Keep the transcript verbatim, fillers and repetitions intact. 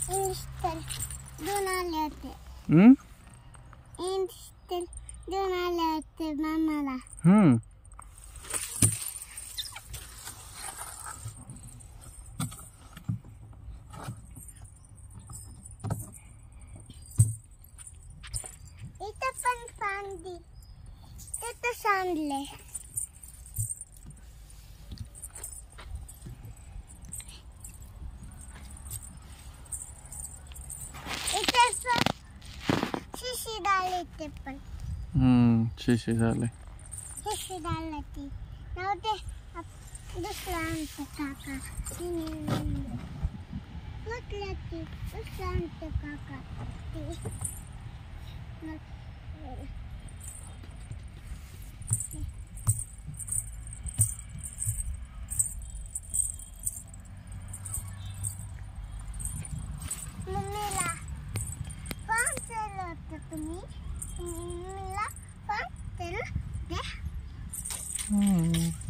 इंस्टल दोन आले होते. हम्म इंस्टल दोन आले होते मामाला. हम्म इथं पण सांडी तिथं सांडले. शिशी डाले ते पण. हम्म शिशी झाले. शिशी डालली ती नव्हते. दुसरा आमचं काका म्हटलं ती दुसरा आमचं काका ती मम्मीला फोन केलं होतं तुम्ही मम्मीला फोन केलं दे. हम्म